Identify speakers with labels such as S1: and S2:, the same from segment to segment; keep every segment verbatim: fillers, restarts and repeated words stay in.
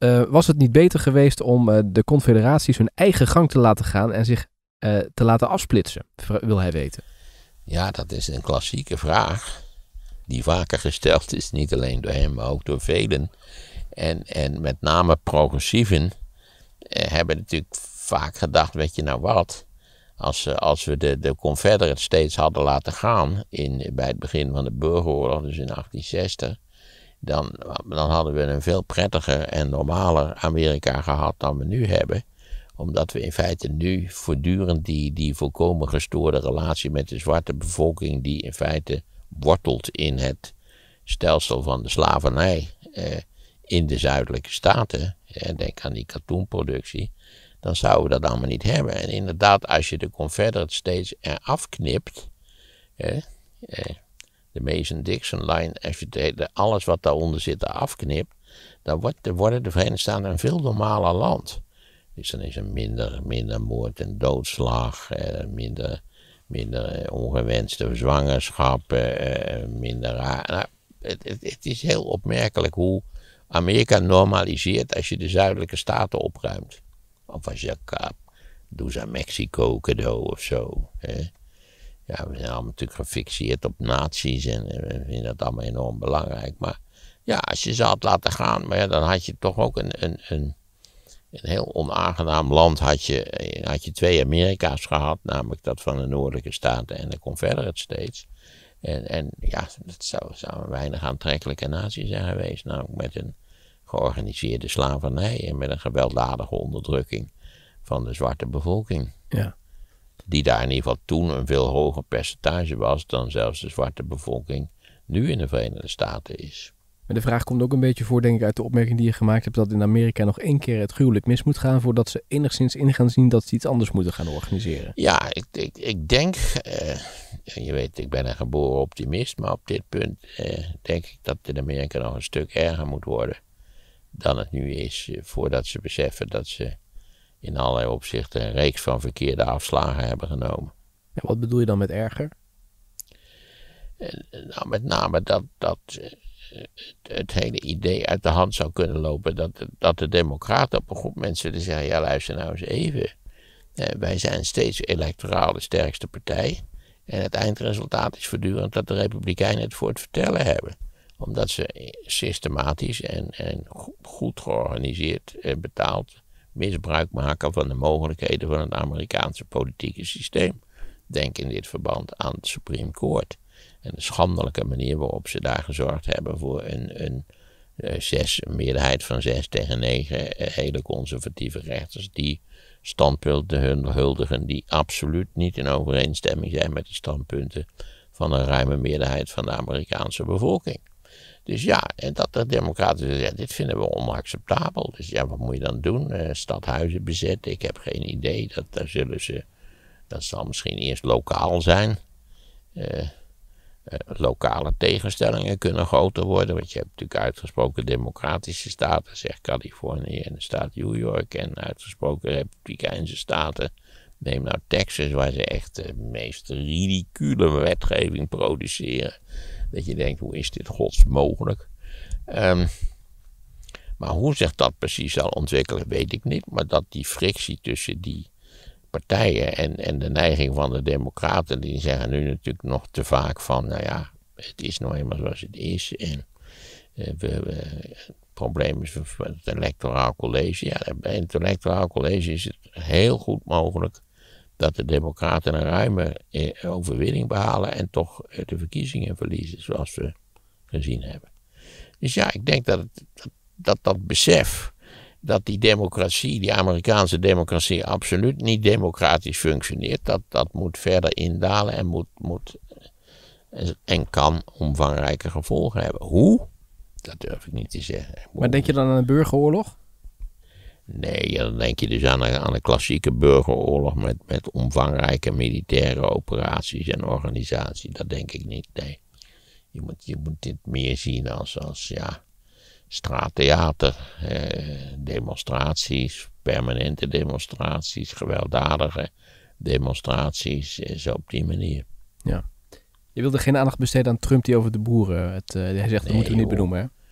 S1: uh, was het niet beter geweest om uh, de confederaties hun eigen gang te laten gaan en zich uh, te laten afsplitsen, wil hij weten.
S2: Ja, dat is een klassieke vraag die vaker gesteld is, niet alleen door hem, maar ook door velen. En, en met name progressieven eh, hebben natuurlijk vaak gedacht, weet je nou wat, als, als we de, de Confederate States hadden laten gaan in, bij het begin van de burgeroorlog, dus in achttien zestig, dan, dan hadden we een veel prettiger en normaler Amerika gehad dan we nu hebben. Omdat we in feite nu voortdurend die, die volkomen gestoorde relatie met de zwarte bevolking, die in feite wortelt in het stelsel van de slavernij eh, in de zuidelijke staten, eh, denk aan die katoenproductie, dan zouden we dat allemaal niet hebben. En inderdaad, als je de Confederate States eraf knipt, eh, eh, de Mason-Dixon-lijn, als je de, alles wat daaronder zit afknipt, dan wordt, worden de Verenigde Staten een veel normaler land. Dus dan is er minder, minder moord en doodslag, eh, minder, minder ongewenste zwangerschappen, eh, minder raar. Nou, het, het, het is heel opmerkelijk hoe Amerika normaliseert als je de zuidelijke staten opruimt. Of als je uh, doe ze aan Mexico cadeau of zo. Hè. Ja, we zijn allemaal natuurlijk gefixeerd op nazi's en we vinden dat allemaal enorm belangrijk. Maar ja, als je ze had laten gaan, maar ja, dan had je toch ook een, een, een, een heel onaangenaam land. Had je, had je twee Amerika's gehad, namelijk dat van de noordelijke staten en de Confederate States. En, en ja, dat zou, zou een weinig aantrekkelijke natie zijn geweest, namelijk met een georganiseerde slavernij en met een gewelddadige onderdrukking van de zwarte bevolking.
S1: Ja.
S2: Die daar in ieder geval toen een veel hoger percentage was dan zelfs de zwarte bevolking nu in de Verenigde Staten is.
S1: Maar de vraag komt ook een beetje voor, denk ik, uit de opmerking die je gemaakt hebt, dat in Amerika nog één keer het gruwelijk mis moet gaan voordat ze enigszins in gaan zien dat ze iets anders moeten gaan organiseren.
S2: Ja, ik, ik, ik denk, uh, je weet, ik ben een geboren optimist, maar op dit punt uh, denk ik dat in Amerika nog een stuk erger moet worden dan het nu is, uh, voordat ze beseffen dat ze in allerlei opzichten een reeks van verkeerde afslagen hebben genomen.
S1: Ja, wat bedoel je dan met erger?
S2: Uh, nou, met name dat, dat uh, het, het hele idee uit de hand zou kunnen lopen dat, dat de democraten op een groep mensen willen zeggen, ja luister nou eens even, uh, wij zijn steeds electoraal de sterkste partij en het eindresultaat is voortdurend dat de republikeinen het voor het vertellen hebben. Omdat ze systematisch en, en goed georganiseerd en betaald misbruik maken van de mogelijkheden van het Amerikaanse politieke systeem. Denk in dit verband aan het Supreme Court. En de schandelijke manier waarop ze daar gezorgd hebben voor een, een, een, zes, een meerderheid van zes tegen negen hele conservatieve rechters die standpunten huldigen die absoluut niet in overeenstemming zijn met de standpunten van een ruime meerderheid van de Amerikaanse bevolking. Dus ja, en dat de democraten zeggen, dit vinden we onacceptabel. Dus ja, wat moet je dan doen? Uh, stadhuizen bezetten? Ik heb geen idee. Dat, daar zullen ze, dat zal misschien eerst lokaal zijn. Uh, uh, lokale tegenstellingen kunnen groter worden. Want je hebt natuurlijk uitgesproken democratische staten, zegt Californië en de staat New York. En uitgesproken republikeinse staten. Neem nou Texas, waar ze echt de meest ridicule wetgeving produceren. Dat je denkt, hoe is dit gods mogelijk? Um, maar hoe zich dat precies zal ontwikkelen, weet ik niet. Maar dat die frictie tussen die partijen en, en de neiging van de democraten, die zeggen nu natuurlijk nog te vaak van, nou ja, het is nou eenmaal zoals het is. En uh, we, we, het probleem is het electoraal college. Ja, bij het electoraal college is het heel goed mogelijk dat de democraten een ruime eh, overwinning behalen en toch eh, de verkiezingen verliezen, zoals we gezien hebben. Dus ja, ik denk dat het, dat, dat dat besef dat die democratie, die Amerikaanse democratie, absoluut niet democratisch functioneert, dat, dat moet verder indalen en moet, moet eh, en kan omvangrijke gevolgen hebben. Hoe? Dat durf ik niet te zeggen.
S1: Maar denk je dan aan een burgeroorlog?
S2: Nee, dan denk je dus aan een, aan een klassieke burgeroorlog met, met omvangrijke militaire operaties en organisatie. Dat denk ik niet, nee. Je moet, je moet dit meer zien als, als ja, straattheater, eh, demonstraties, permanente demonstraties, gewelddadige demonstraties, eh, zo op die manier.
S1: Ja. Je wilde geen aandacht besteden aan Trump die over de boeren, het, uh, hij zegt, nee, dat moeten we niet
S2: joh.
S1: benoemen, hè?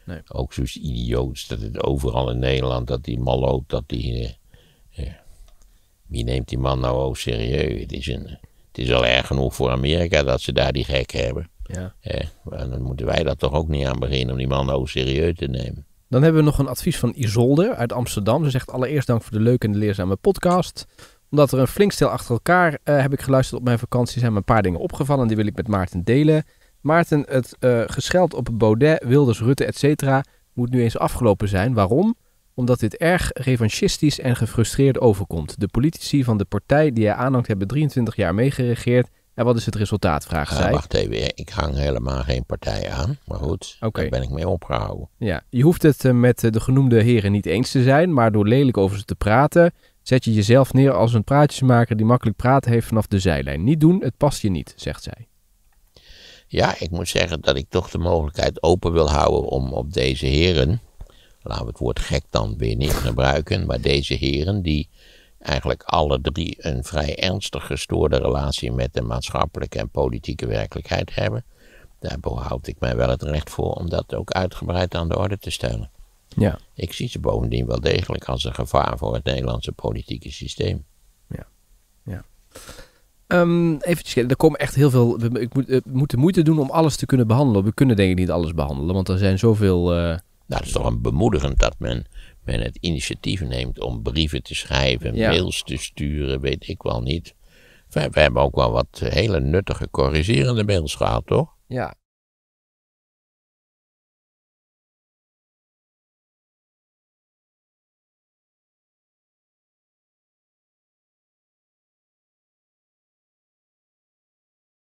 S1: Nee.
S2: Ook zoiets idioots dat het overal in Nederland, dat die malloot, dat die... Uh, uh, wie neemt die man nou ook serieus? Het is, een, het is al erg genoeg voor Amerika dat ze daar die gek hebben.
S1: Ja.
S2: Uh, maar dan moeten wij dat toch ook niet aan beginnen om die man nou serieus te nemen.
S1: Dan hebben we nog een advies van Isolde uit Amsterdam. Ze zegt allereerst dank voor de leuke en de leerzame podcast. Omdat er een flink stel achter elkaar uh, heb ik geluisterd op mijn vakantie, zijn me een paar dingen opgevallen. Die wil ik met Maarten delen. Maarten, het uh, gescheld op Baudet, Wilders, Rutte, et cetera moet nu eens afgelopen zijn. Waarom? Omdat dit erg revanchistisch en gefrustreerd overkomt. De politici van de partij die hij aanhangt hebben drieëntwintig jaar meegeregeerd. En wat is het resultaat, vraagt
S2: ja,
S1: zij.
S2: Wacht even, ik hang helemaal geen partij aan. Maar goed,
S1: okay.
S2: Daar ben ik mee opgehouden.
S1: Ja, je hoeft het uh, met uh, de genoemde heren niet eens te zijn, maar door lelijk over ze te praten, zet je jezelf neer als een praatjesmaker die makkelijk praten heeft vanaf de zijlijn. Niet doen, het past je niet, zegt zij.
S2: Ja, ik moet zeggen dat ik toch de mogelijkheid open wil houden om op deze heren, laten we het woord gek dan weer niet gebruiken, maar deze heren die eigenlijk alle drie een vrij ernstig gestoorde relatie met de maatschappelijke en politieke werkelijkheid hebben, daar behoud ik mij wel het recht voor om dat ook uitgebreid aan de orde te stellen.
S1: Ja.
S2: Ik zie ze bovendien wel degelijk als een gevaar voor het Nederlandse politieke systeem.
S1: Ja, ja. Um, eventjes, er komen echt heel veel... We, ik moet, uh, moeten moeite doen om alles te kunnen behandelen. We kunnen denk ik niet alles behandelen, want er zijn zoveel... Uh...
S2: Nou, het is toch een bemoedigend dat men, men het initiatief neemt om brieven te schrijven, ja. mails te sturen, weet ik wel niet. We, we hebben ook wel wat hele nuttige corrigerende mails gehad, toch?
S1: Ja,